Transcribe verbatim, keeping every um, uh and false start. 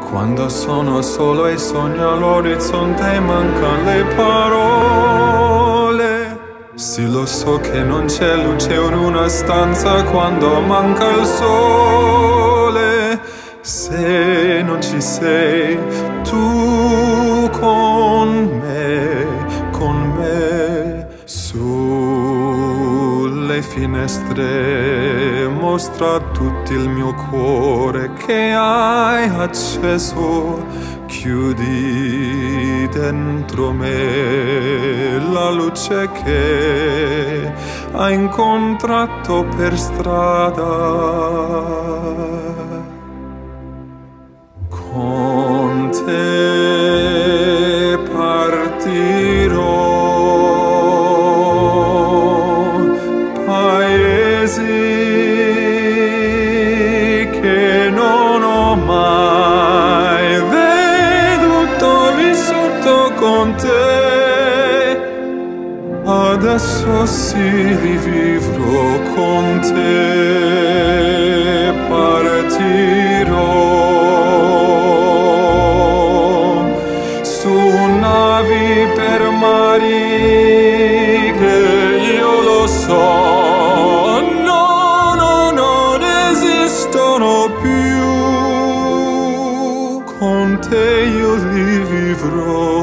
Quando sono solo e sogno all'orizzonte mancano le parole. Sì, lo so che non c'è luce in una stanza quando manca il sole. Se non ci sei tu con me, con me, sulle finestre mostra tutto il mio cuore che hai acceso. Chiudi dentro me la luce che hai incontrato per strada. Con te partirò, paesi che non ho mai veduto, vissuto con te. Adesso sì, rivivrò con te, partirò navi per mari che io lo so, no, no, non esistono più. Con te io li vivrò.